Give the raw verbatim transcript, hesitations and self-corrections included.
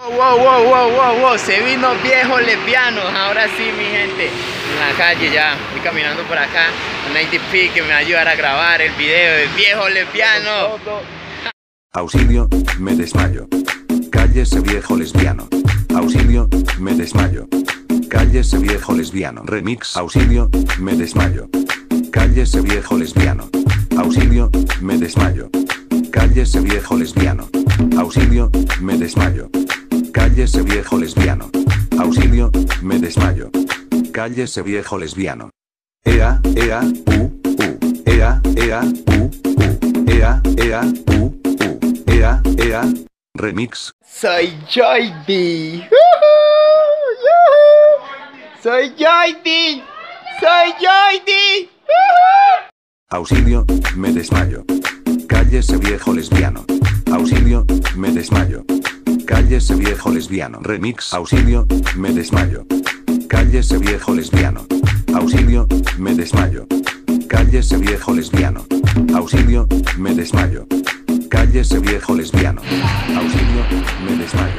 Wow, wow, wow, wow, wow, se vino viejos lesbianos, ahora sí mi gente, en la calle ya, voy caminando por acá, a Nate P que me va a ayudar a grabar el video de viejos lesbianos. Auxilio, me desmayo. Cállese viejo lesbiano. Auxilio, me desmayo. Cállese viejo lesbiano. Remix. Auxilio, me desmayo. Cállese viejo lesbiano. Auxilio, me desmayo. Cállese viejo lesbiano. Auxilio, me desmayo. Cállese viejo lesbiano. Auxilio, me desmayo. Cállese viejo lesbiano. Ea, ea, u, u. Ea, ea, u, u. Ea, ea, u, u. Ea, ea. Remix. Soy Joydy. Soy Joydy. Soy Joydy. Auxilio, me desmayo. Cállese viejo lesbiano. Auxilio, me desmayo. Cállese viejo lesbiano. Remix. Auxilio, me desmayo. Cállese viejo lesbiano. Auxilio, me desmayo. Cállese viejo lesbiano. Auxilio, me desmayo. Cállese viejo lesbiano. Auxilio, me desmayo.